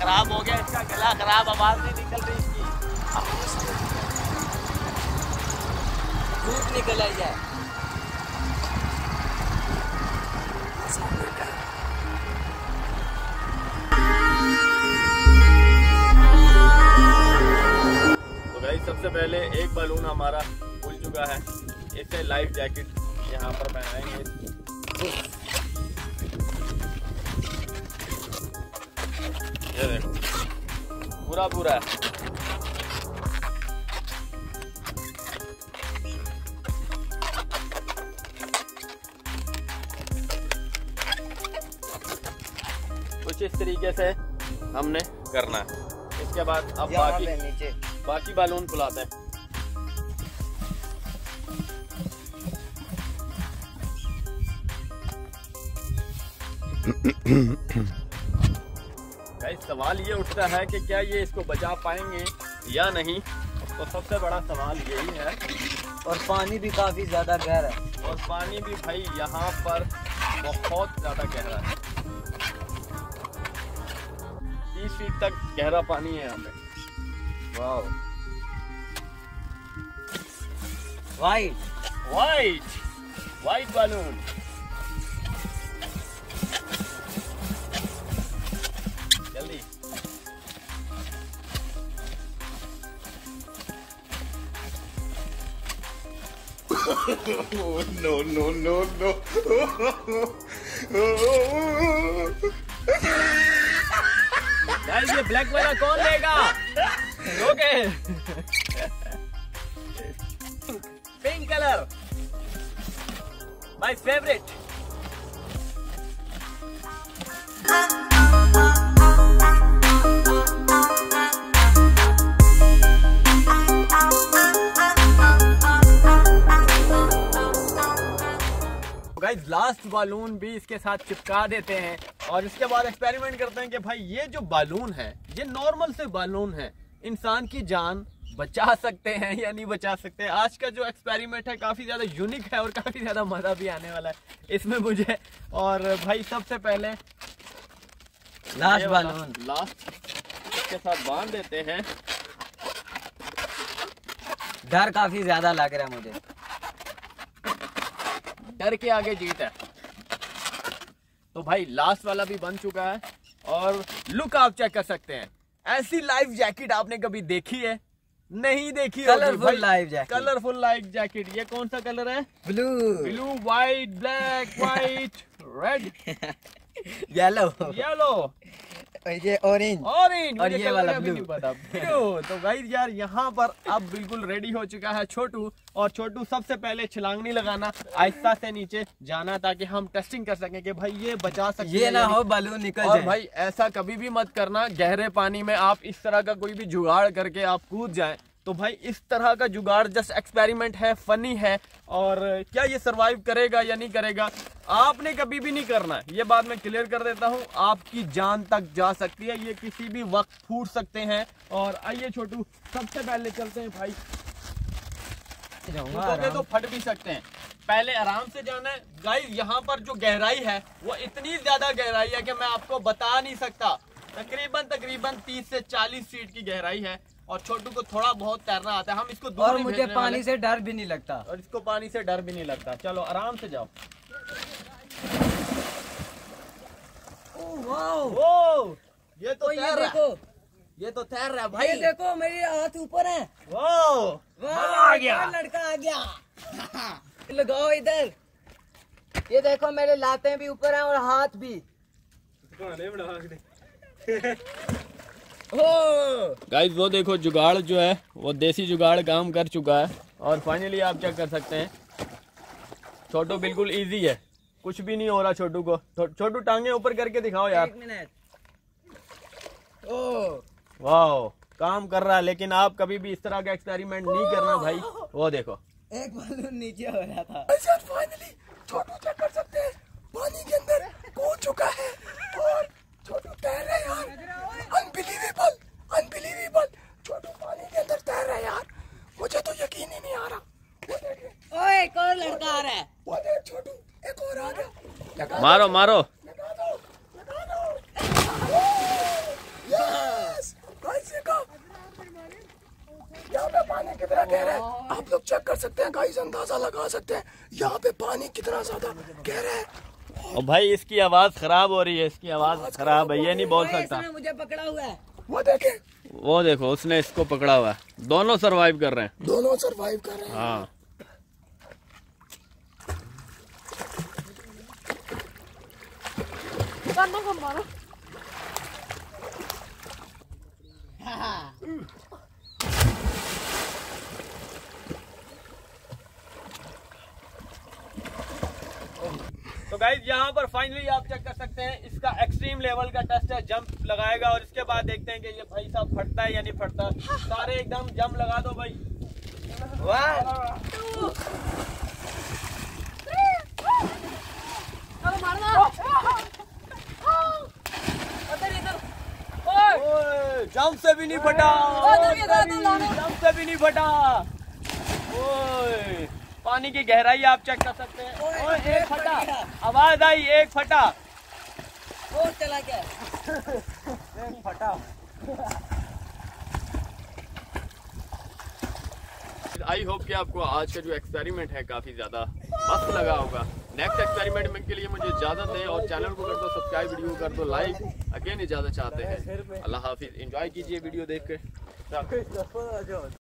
खराब हो गया, इसका गला खराब, आवाज नहीं निकल रही इसकी, धूप निकल आई है। तो गाइस सबसे पहले एक बलून हमारा खुल चुका है, इसे लाइफ जैकेट यहाँ पर पहनाएंगे। ये देखो पूरा है। कुछ इस तरीके से हमने करना है। इसके बाद अब बाकी बैलून फुलाते हैं। गाइस सवाल ये उठता है कि क्या ये इसको बचा पाएंगे या नहीं, तो सबसे बड़ा सवाल यही है। और पानी भी काफी ज्यादा गहरा है, और पानी भी भाई यहाँ पर बहुत ज्यादा गहरा है, 30 फीट तक गहरा पानी है यहाँ पे। Wow, white balloon. जल्दी no गाइस ये ब्लैक वाला कौन लेगा? Okay pink colour my favourite. Guys last balloon भी इसके साथ चिपका देते हैं और इसके बाद एक्सपेरिमेंट करते हैं कि भाई ये जो बालून है, ये नॉर्मल से बालून है, इंसान की जान बचा सकते हैं या नहीं बचा सकते। आज का जो एक्सपेरिमेंट है काफी ज्यादा यूनिक है और काफी ज्यादा मजा भी आने वाला है इसमें मुझे। और भाई सबसे पहले लास्ट बालून इसके साथ बांध देते हैं। डर काफी ज्यादा लग रहा है मुझे, डर के आगे जीत है। तो भाई लास्ट वाला भी बन चुका है और लुक आप चेक कर सकते हैं। ऐसी लाइफ जैकेट आपने कभी देखी है? नहीं देखी। Colourful life jacket, colourful life jacket. ये कौन सा कलर है? Blue, white, black, white, red, yellow, ये ऑरेंज और ये वाला ब्लू। तो भाई यार यहाँ पर अब बिल्कुल रेडी हो चुका है छोटू। और छोटू सबसे पहले छलांगनी लगाना, आहिस्ता से नीचे जाना, ताकि हम टेस्टिंग कर सकें कि भाई ये बचा सकते ये ना हो बालून निकल और जाए। भाई ऐसा कभी भी मत करना, गहरे पानी में आप इस तरह का कोई भी जुगाड़ करके आप कूद जाएं। तो भाई इस तरह का जुगाड़ जस्ट एक्सपेरिमेंट है, फनी है, और क्या ये सरवाइव करेगा या नहीं करेगा आपने कभी भी नहीं करना। ये बात मैं क्लियर कर देता हूँ, आपकी जान तक जा सकती है, ये किसी भी वक्त फूट सकते हैं। और आइए छोटू सबसे पहले चलते हैं भाई, तो फट भी सकते हैं, पहले आराम से जाना है। गाइस यहाँ पर जो गहराई है वो इतनी ज्यादा गहराई है कि मैं आपको बता नहीं सकता। तकरीबन 30 से 40 फीट की गहराई है और छोटू को थोड़ा बहुत तैरना आता है। हम इसको दूर और मुझे पानी से डर भी नहीं लगता, और इसको पानी से डर भी नहीं लगता। चलो आराम से जाओ। वाओ, ये तो तैर रहा है, ये तो तैर रहा है भाई। ये देखो मेरे हाथ ऊपर है। वाओ, आ गया, लड़का आ गया। लगाओ इधर, ये देखो मेरे लातें भी ऊपर हैं और हाथ भी। गाइस वो देखो जुगाड़ जो है वो देसी जुगाड़ काम कर चुका है। और फाइनली आप क्या कर सकते हैं, छोटू बिल्कुल इजी है, कुछ भी नहीं हो रहा छोटू को। छोटू टांगे ऊपर करके दिखाओ यार। 1 मिनट। वाह, काम कर रहा है। लेकिन आप कभी भी इस तरह का एक्सपेरिमेंट नहीं करना भाई। वो देखो एक बालून नीचे हो रहा था। अच्छा फाइनली छोटू चेक कर सकते हैं, पानी के अंदर कूद चुका है और छोटू तैर रहा है यार। अनबिलीवेबल, छोटू पानी के अंदर तैर रहा है यार, मुझे तो यकीन ही नहीं आ रहा। ओए एक और लड़का आ रहा है। वो देख छोटू, एक और आ गया। मारो मारो। लगा दो। यहाँ पे पानी कितना गहरा है आप लोग चेक कर सकते हैं गाइस, अंदाजा लगा सकते हैं यहाँ पे पानी कितना ज्यादा गहरा है। और भाई इसकी आवाज खराब हो रही है, इसकी आवाज खराब है, ये नहीं बोल सकता। इसने मुझे पकड़ा हुआ है। वो देखे, वो देखो उसने इसको पकड़ा हुआ है, दोनों सरवाइव कर रहे हैं। दोनों सरवाइव कर रहे हैं। हाँ तो गाइस यहाँ पर फाइनली आप चेक कर सकते हैं, इसका एक्सट्रीम लेवल का टेस्ट है। जंप लगाएगा और इसके बाद देखते हैं कि ये भाई साहब फटता है या नहीं फटता। सारे एकदम जंप लगा दो भाई। जंप से भी नहीं फटा, जंप से भी नहीं फटा। ओए पानी की गहराई आप चेक कर सकते हैं। ओए एक फटा, आवाज आई, एक फटा, वो चला गया। एक फटा। आई होप कि आपको आज का जो एक्सपेरिमेंट है काफी ज्यादा मस्त लगा होगा। नेक्स्ट एक्सपेरिमेंट के लिए मुझे इजाजत दें और चैनल को कर दो सब्सक्राइब, वीडियो को कर दो लाइक। अगेन इजाजत चाहते हैं। अल्लाह हाफिज, एंजॉय कीजिए वीडियो देख के।